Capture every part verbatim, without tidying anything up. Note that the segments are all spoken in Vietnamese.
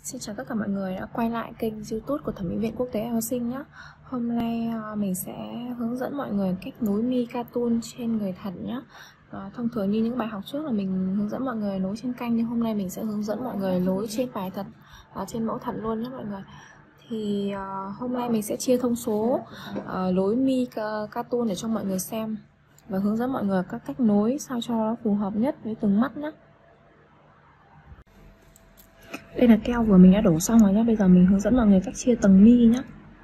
Xin chào tất cả mọi người đã quay lại kênh YouTube của Thẩm mỹ viện Quốc tế Eo Sinh nhé. Hôm nay mình sẽ hướng dẫn mọi người cách nối mi cartoon trên người thật nhé. À, thông thường như những bài học trước là mình hướng dẫn mọi người nối trên canh, nhưng hôm nay mình sẽ hướng dẫn mọi người nối trên bài thật, à, trên mẫu thật luôn nhé mọi người. Thì uh, hôm nay mình sẽ chia thông số uh, nối mi cartoon để cho mọi người xem và hướng dẫn mọi người các cách nối sao cho nó phù hợp nhất với từng mắt nhé. Đây là keo vừa mình đã đổ xong rồi nhé. Bây giờ mình hướng dẫn mọi người cách chia tầng mi nhé.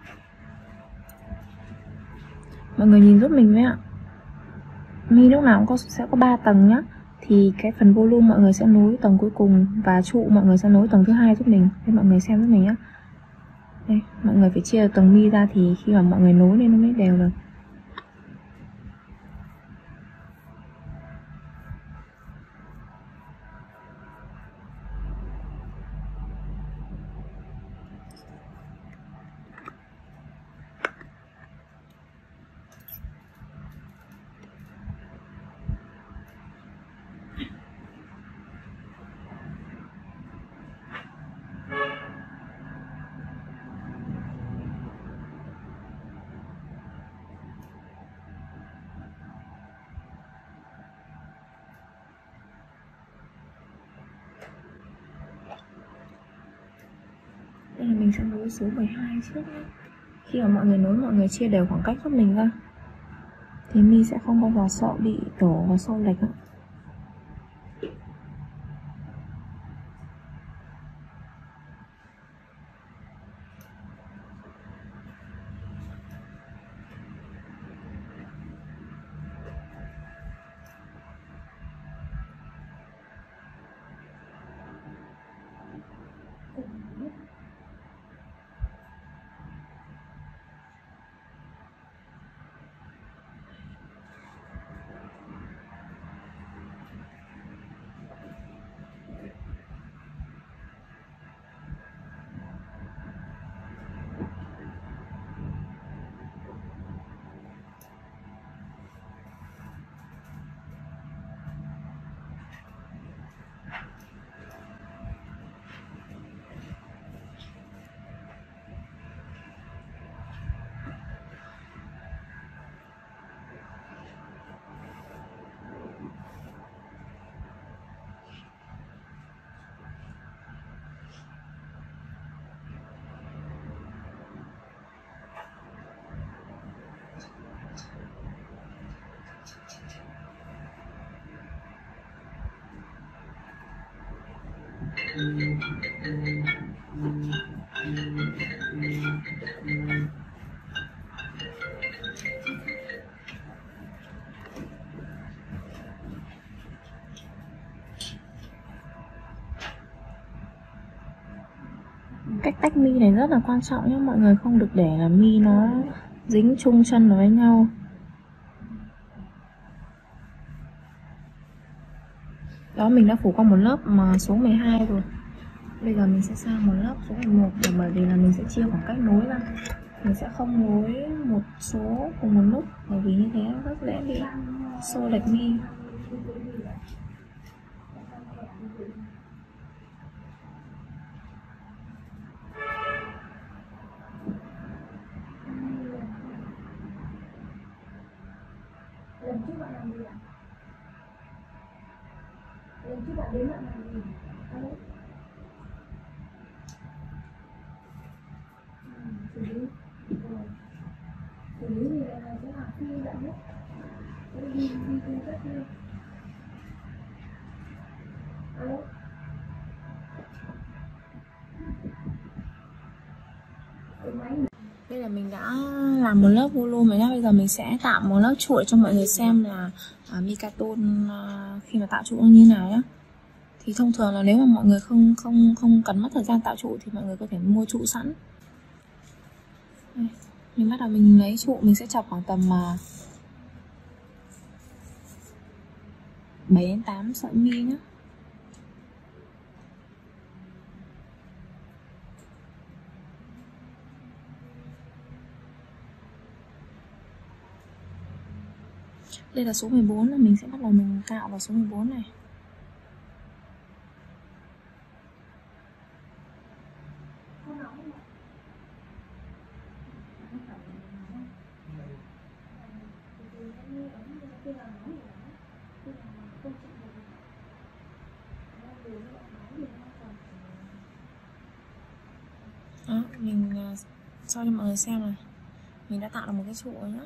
Mọi người nhìn giúp mình với ạ. Mi lúc nào cũng có, sẽ có ba tầng nhé. Thì cái phần volume mọi người sẽ nối tầng cuối cùng, và trụ mọi người sẽ nối tầng thứ hai giúp mình. Để mọi người xem giúp mình nhé. Đây, mọi người phải chia tầng mi ra thì khi mà mọi người nối lên nó mới đều được. Đây là mình sẽ nối số mười hai trước nhé. Khi mà mọi người nối, mọi người chia đều khoảng cách giúp mình ra thì mi sẽ không bao giờ sợ bị đổ và xô lệch ạ. Cách tách mi này rất là quan trọng nhé, mọi người không được để là mi nó dính chung chân vào với nhau. Đó, mình đã phủ qua một lớp mà số mười hai rồi. Bây giờ mình sẽ sang một lớp số mười một, để bởi vì là mình sẽ chia khoảng cách nối ra. Mình sẽ không nối một số cùng một lúc, bởi vì như thế rất dễ bị xô lệch mi. Lần trước bạn làm gì ạ? Lần trước bạn đến bạn làm gì? Alo? Ừ, xử lý. Rồi. Xử lý thì là sẽ học phi bạn hết. Sẽ đi đi cung cấp đi. Alo? Đây là mình đã làm một lớp volume rồi nhá. Bây giờ mình sẽ tạo một lớp trụ cho mọi người xem là à, mi cartoon à, khi mà tạo trụ như nào nhá. Thì thông thường là nếu mà mọi người không không không cần mất thời gian tạo trụ thì mọi người có thể mua trụ sẵn. Đây, mình bắt đầu mình lấy trụ, mình sẽ chọc khoảng tầm uh, bảy đến tám sợi mi nhá. Đây là số mười bốn, là mình sẽ bắt đầu mình cạo vào số mười bốn này. Đó, mình uh, cho cho mọi người xem này, mình đã tạo được một cái trụ rồi nhá.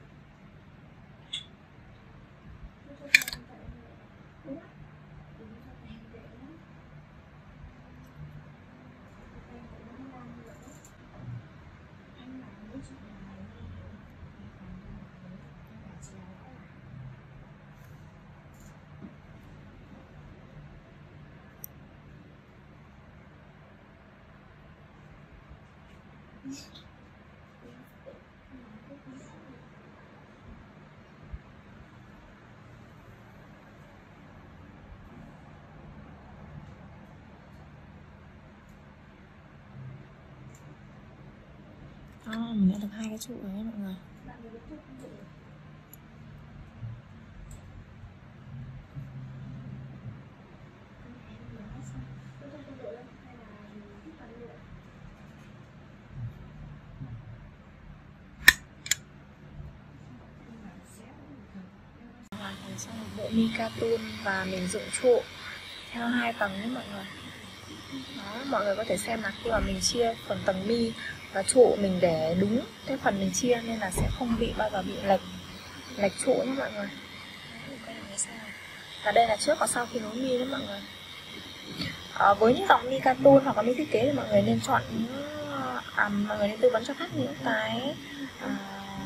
Đó, mình đã được hai cái trụ rồi nhé mọi người. Hoàn thành xong một bộ mi cartoon và mình dựng trụ theo hai tầng nhé mọi người. Đó, mọi người có thể xem là khi mà mình chia phần tầng mi và trụ mình để đúng cái phần mình chia nên là sẽ không bị bao giờ bị lệch lệch trụ nhé mọi người. Và đây là trước và sau khi nối mi đấy mọi người. À, với những dòng mi cartoon hoặc là mi thiết kế thì mọi người nên chọn những à, mọi người nên tư vấn cho khách những cái à,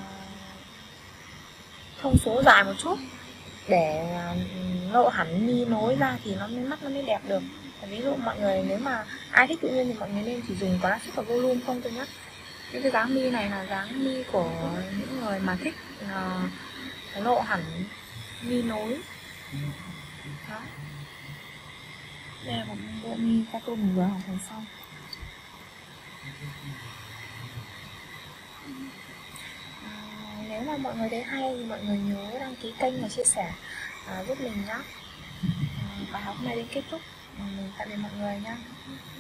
thông số dài một chút để lộ hẳn mi nối ra thì nó mới mắt nó mới đẹp được. Ví dụ mọi người nếu mà ai thích tự nhiên thì mọi người nên chỉ dùng classic và volume không thôi nhé. Những cái dáng mi này là dáng mi của những người mà thích uh, lộ hẳn mi nối. Đó. Đây là một bộ mi cartoon mình vừa hoàn thành xong. À, nếu mà mọi người thấy hay thì mọi người nhớ đăng ký kênh và chia sẻ à, giúp mình nhé. À, bài học này đến kết thúc. Mình tạm biệt mọi người nha.